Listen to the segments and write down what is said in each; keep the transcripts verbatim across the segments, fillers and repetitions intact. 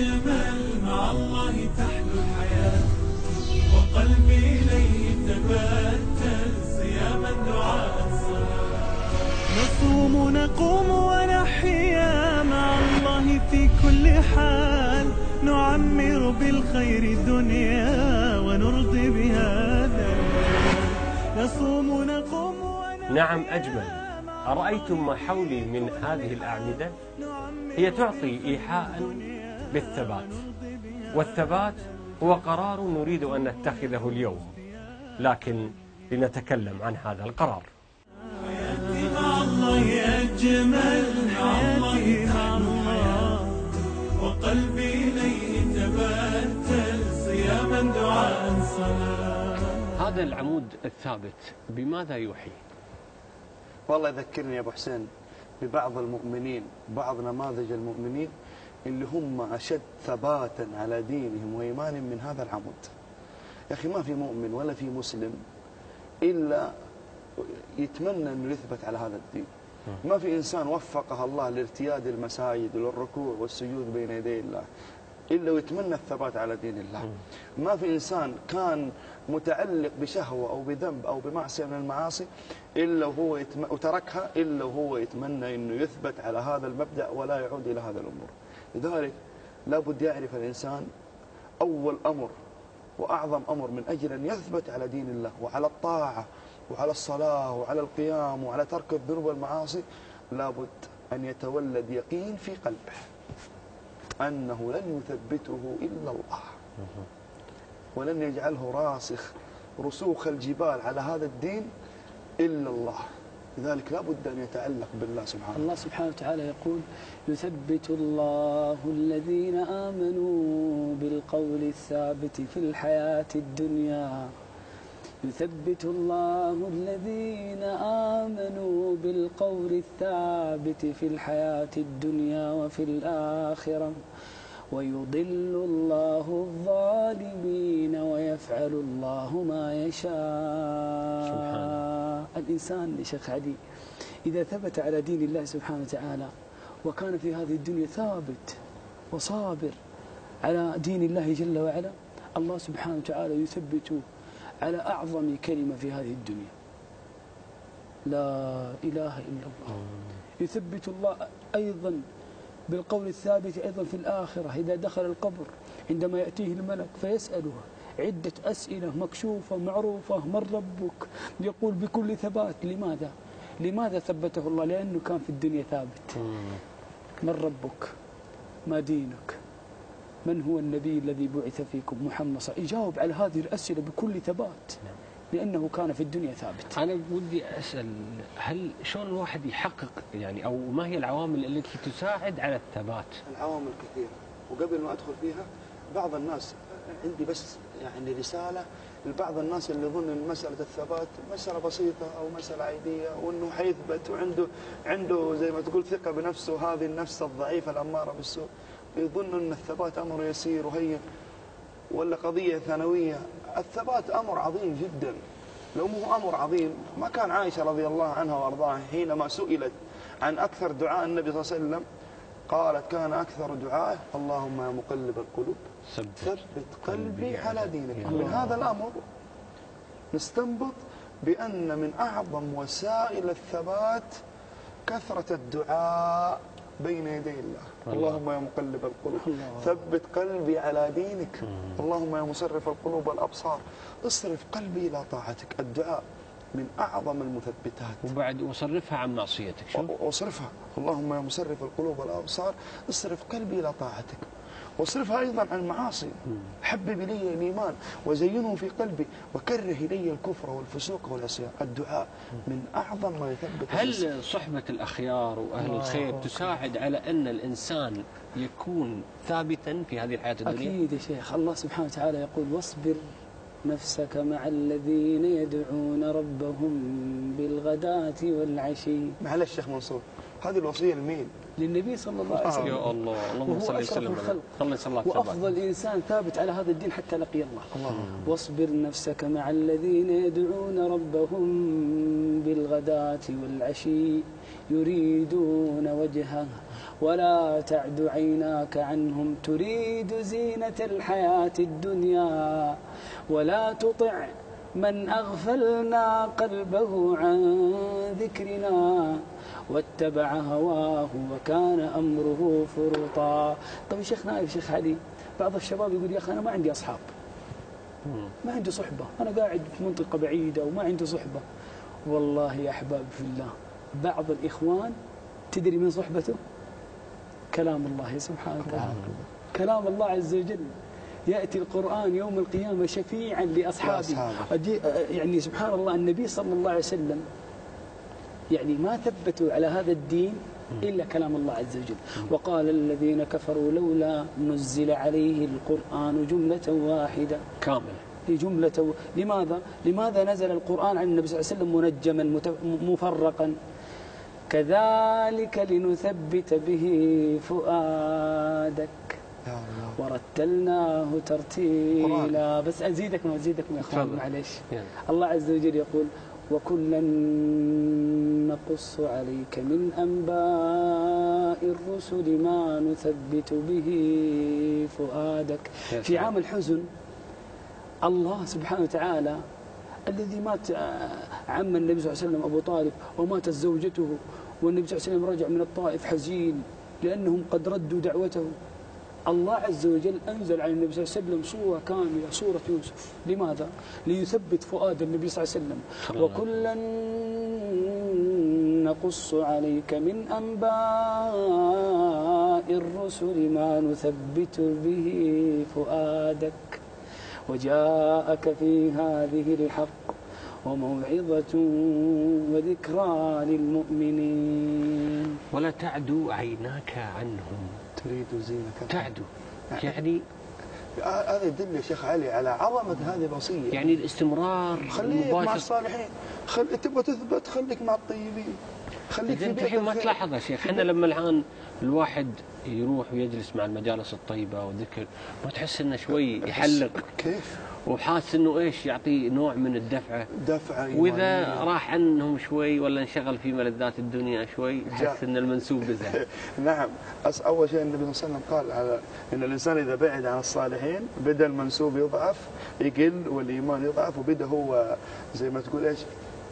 أجمل مع الله تحلو الحياة، وقلبي إليه تبتل صياما دعاء الصلاة. نصوم نقوم ونحيا مع الله في كل حال، نعمر بالخير الدنيا ونرضي بهذا. نصوم نقوم ونحيا. نعم أجمل. أرأيتم ما حولي من هذه الأعمدة؟ هي تعطي إيحاء بالثبات، والثبات هو قرار نريد أن نتخذه اليوم، لكن لنتكلم عن هذا القرار. حياتي مع الله أجمل، حياتي مع الله، وقلبي إليه تبتل صياما دعاء صلاة. هذا العمود الثابت بماذا يوحي؟ والله يذكرني يا أبو حسين ببعض المؤمنين، بعض نماذج المؤمنين اللي هم أشد ثباتا على دينهم وإيمانهم من هذا العمود. يا أخي ما في مؤمن ولا في مسلم إلا يتمنى أنه يثبت على هذا الدين. ما في إنسان وفقه الله لارتياد المساجد والركوع والسجود بين يدي الله إلا ويتمنى الثبات على دين الله. ما في إنسان كان متعلق بشهوة أو بذنب أو بمعصية من المعاصي إلا وهو يتم... وتركها إلا وهو يتمنى أنه يثبت على هذا المبدأ ولا يعود إلى هذا الأمور. لذلك لابد يعرف الإنسان أول أمر وأعظم أمر من أجل أن يثبت على دين الله وعلى الطاعة وعلى الصلاة وعلى القيام وعلى ترك الذنوب والمعاصي، لابد أن يتولد يقين في قلبه أنه لن يثبته إلا الله، ولن يجعله راسخ رسوخ الجبال على هذا الدين إلا الله. لذلك لا بد أن يتعلق بالله سبحانه. الله سبحانه وتعالى يقول: يثبت الله الذين آمنوا بالقول الثابت في الحياة الدنيا. يثبت الله الذين آمنوا بالقول الثابت في الحياة الدنيا وفي الآخرة، ويضل الله الظالمين ويفعل الله ما يشاء. سبحانه. الإنسان يا شيخ عدي إذا ثبت على دين الله سبحانه وتعالى وكان في هذه الدنيا ثابت وصابر على دين الله جل وعلا، الله سبحانه وتعالى يثبته على أعظم كلمة في هذه الدنيا: لا إله إلا الله. يثبت الله أيضا بالقول الثابت أيضا في الآخرة إذا دخل القبر، عندما يأتيه الملك فيسأله عدة أسئلة مكشوفة معروفة: من ربك؟ يقول بكل ثبات. لماذا؟ لماذا ثبته الله؟ لأنه كان في الدنيا ثابت. من ربك؟ ما دينك؟ من هو النبي الذي بعث فيكم؟ محمد صلى الله عليه وسلم. يجاوب على هذه الأسئلة بكل ثبات لأنه كان في الدنيا ثابت. أنا ودي أسأل، هل شلون الواحد يحقق يعني، أو ما هي العوامل التي تساعد على الثبات؟ العوامل كثيرة، وقبل ما أدخل فيها بعض الناس عندي بس يعني رسالة لبعض الناس اللي يظن أن مسألة الثبات مسألة بسيطة أو مسألة عادية وأنه حيثبت وعنده عنده زي ما تقول ثقة بنفسه، هذه النفس الضعيفة الأمارة بالسوء، يظن أن الثبات أمر يسير وهين ولا قضية ثانوية. الثبات أمر عظيم جدا. لو مو أمر عظيم ما كان عائشة رضي الله عنها وأرضاها حينما سئلت عن أكثر دعاء النبي صلى الله عليه وسلم قالت: كان أكثر دعائه اللهم يا مقلب القلوب ثبت قلبي على دينك. من هذا الأمر نستنبط بأن من أعظم وسائل الثبات كثرة الدعاء بين يدي الله. اللهم يا مقلب القلوب ثبت قلبي على دينك. اللهم يا مصرف القلوب والأبصار اصرف قلبي إلى طاعتك. الدعاء من أعظم المثبتات. وبعد وصرفها عن معصيتك. شو؟ وصرفها. اللهم يا مصرف القلوب والأبصار اصرف قلبي إلى طاعتك. واصرفها أيضا عن المعاصي. حبب إلي الإيمان وزينه في قلبي وكره إلي الكفر والفسوق والعصيان. الدعاء من أعظم ما يثبت. هل صحبة الأخيار وأهل الخير تساعد على أن الإنسان يكون ثابتا في هذه الحياة الدنيا؟ أكيد يا شيخ. الله سبحانه وتعالى يقول: واصبر نفسك مع الذين يدعون ربهم بالغداة والعشي. معلش شيخ منصور، هذه الوصية لمين؟ للنبي صلى الله عليه وسلم. يا الله، اللهم صل وسلم عليه. وأفضل إنسان ثابت على هذا الدين حتى لقي الله. الله. واصبر نفسك مع الذين يدعون ربهم بالغداة والعشي يريدون وجهه ولا تعد عيناك عنهم تريد زينة الحياة الدنيا ولا تطع من أغفلنا قلبه عن ذكرنا واتبع هواه وكان أمره فرطا. طيب شيخ نايف، شيخ علي، بعض الشباب يقول يا أخي أنا ما عندي أصحاب، ما عندي صحبة، أنا قاعد في منطقة بعيدة وما عندي صحبة. والله يا أحباب في الله، بعض الإخوان تدري من صحبته؟ كلام الله سبحانه وتعالى، كلام الله عز وجل. يأتي القرآن يوم القيامة شفيعا لأصحابه. يعني سبحان الله، النبي صلى الله عليه وسلم يعني ما ثبتوا على هذا الدين إلا كلام الله عز وجل. وقال الذين كفروا لولا نزل عليه القرآن جملة واحدة كامل جملة. لماذا؟ لماذا نزل القرآن عن النبي صلى الله عليه وسلم منجما مفرقا؟ كذلك لنثبت به فؤادك ورتلناه ترتيلا. بس أزيدكم وأزيدكم يا أخوان معليش. الله عز وجل يقول وكلا نقص عليك من أنباء الرسل ما نثبت به فؤادك. في عام الحزن الله سبحانه وتعالى الذي مات عم النبي صلى الله عليه وسلم أبو طالب وماتت زوجته، والنبي صلى الله عليه وسلم رجع من الطائف حزين لأنهم قد ردوا دعوته، الله عز وجل أنزل على النبي صلى الله عليه وسلم صورة كاملة، صورة يوسف. لماذا؟ ليثبت فؤاد النبي صلى الله عليه وسلم. وكلا نقص عليك من أنباء الرسل ما نثبت به فؤادك وجاءك في هذه الحق وموعظة وذكرى للمؤمنين. ولا تعدو عيناك عنهم تريد زينة. تعدو يعني هذا يدل يا شيخ علي على عظمة هذه الوصية. يعني الاستمرار خليك المباشر مع الصالحين، خل... تبغى تثبت خليك مع الطيبين، خليك في انت بيت الحين ما الخير. تلاحظ يا شيخ، احنا لما الان الواحد يروح ويجلس مع المجالس الطيبة والذكر ما تحس انه شوي يحلق كيف؟ وحاس انه ايش يعطي نوع من الدفعة دفعة إيمانية. واذا راح عنهم شوي ولا انشغل في ملذات الدنيا شوي يحس ان المنسوب بزه. نعم. أس أول شيء النبي صلى الله عليه وسلم قال على ان الانسان اذا بعد عن الصالحين بدا المنسوب يضعف يقل والإيمان يضعف وبدا هو زي ما تقول ايش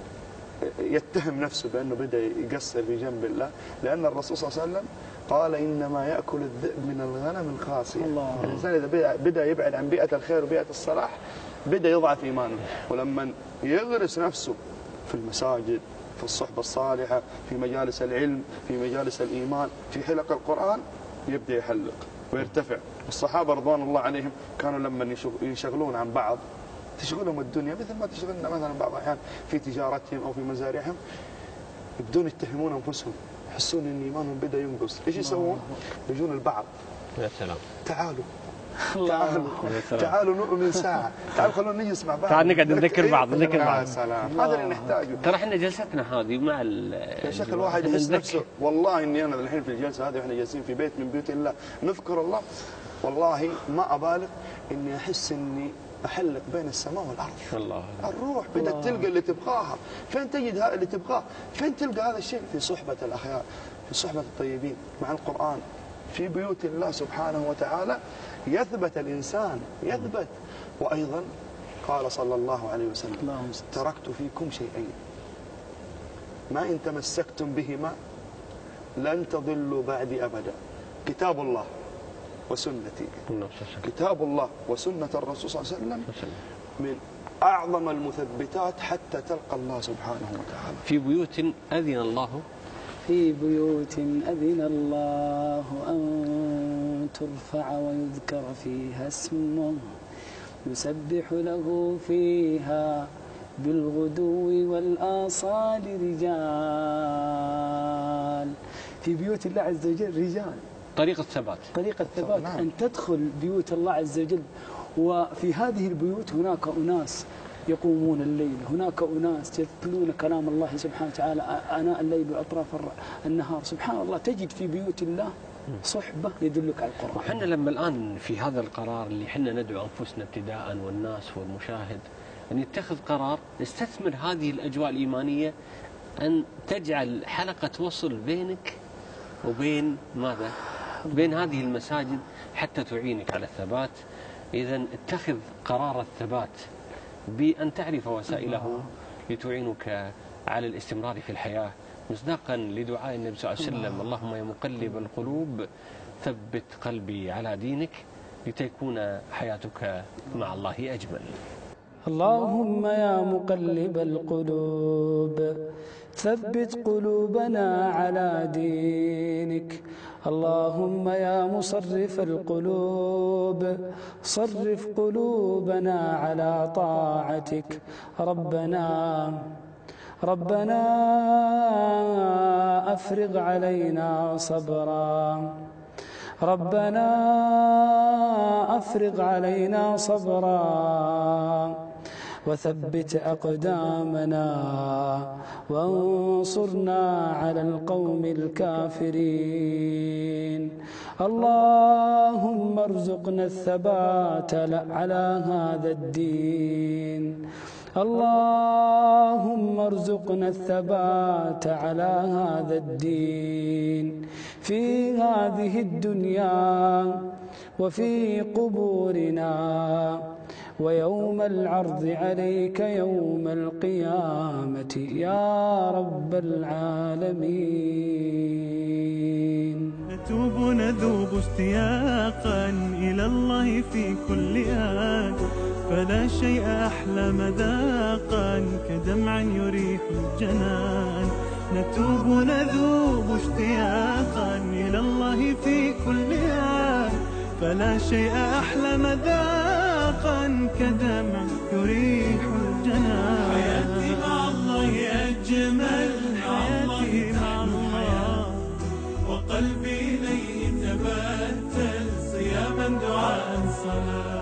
يتهم نفسه بأنه بدأ يقصر في جنب الله، لأن الرسول صلى الله عليه وسلم قال إنما يأكل الذئب من الغنم القاسية. الإنسان إذا بدأ يبعد عن بيئة الخير وبيئة الصلاح بدأ يضعف إيمانه، ولما يغرس نفسه في المساجد، في الصحبة الصالحة، في مجالس العلم، في مجالس الإيمان، في حلق القرآن، يبدأ يحلق ويرتفع. الصحابة رضوان الله عليهم كانوا لما ينشغلون عن بعض تشغلهم الدنيا مثل ما تشغلنا مثلا بعض الأحيان في تجارتهم أو في مزارعهم، يبدون يتهمون أنفسهم، يحسون أن إيمانهم بدأ ينقص. إيش يسوون؟ يجون البعض يا سلام تعالوا تعالوا تعالوا نؤمن ساعة، تعالوا خلونا نجلس مع بعض، تعال نقعد نذكر بعض نذكر بعض. يا سلام، هذا اللي نحتاجه. ترى احنا جلستنا هذه مع يا شيخ الواحد يحس نفسه والله إني أنا الحين في الجلسة هذه وإحنا جالسين في بيت من بيوت الله نذكر الله، والله ما أبالغ إني أحس إني أحلق بين السماء والأرض. الله الروح بدأت تلقى اللي تبغاها. فين تجد هذا اللي تبغاه؟ فين تلقى هذا الشيء؟ في صحبة الأخيار، في صحبة الطيبين، مع القرآن، في بيوت الله سبحانه وتعالى يثبت الإنسان يثبت. وأيضا قال صلى الله عليه وسلم تركت فيكم شيئين ما إن تمسكتم بهما لن تضلوا بعدي أبدا، كتاب الله وسنتي. كتاب الله وسنة الرسول صلى الله عليه وسلم من أعظم المثبتات حتى تلقى الله سبحانه وتعالى. في بيوت أذن الله في بيوت أذن الله أن ترفع ويذكر فيها اسمه يسبح له فيها بالغدو والآصال رجال. في بيوت الله عز وجل رجال. طريقة الثبات طريقة الثبات أن تدخل بيوت الله عز وجل، وفي هذه البيوت هناك أناس يقومون الليل، هناك أناس يتلون كلام الله سبحانه وتعالى آناء الليل وأطراف النهار. سبحان الله تجد في بيوت الله صحبة يدلك على القرآن. وحنا لما الآن في هذا القرار اللي حنا ندعو أنفسنا ابتداء والناس والمشاهد أن يتخذ قرار نستثمر هذه الأجواء الإيمانية أن تجعل حلقة وصل بينك وبين ماذا؟ بين هذه المساجد حتى تعينك على الثبات. إذا اتخذ قرار الثبات بأن تعرف وسائله لتعينك على الاستمرار في الحياة، مصداقا لدعاء النبي صلى الله عليه وسلم: اللهم يا مقلب القلوب ثبت قلبي على دينك، لتكون حياتك مع الله أجمل. اللهم يا مقلب القلوب ثبت قلوبنا على دينك. اللهم يا مصرف القلوب صرف قلوبنا على طاعتك. ربنا ربنا أفرغ علينا صبرا ربنا أفرغ علينا صبرا وثبت أقدامنا وانصرنا على القوم الكافرين. اللهم ارزقنا الثبات على هذا الدين. اللهم ارزقنا الثبات على هذا الدين في هذه الدنيا وفي قبورنا ويوم العرض عليك يوم القيامة يا رب العالمين. نتوب نذوب اشتياقا إلى الله في كل آن، فلا شيء أحلى مذاقا كدمع يريح الجنان. نتوب نذوب اشتياقا إلى الله في كل آن، فلا شيء أحلى مذاقا كدمع يريح الجنان. حياتي مع الله أجمل، حياتي مع الله، وقلبي إليه تبتل صياما دعاء صلاة.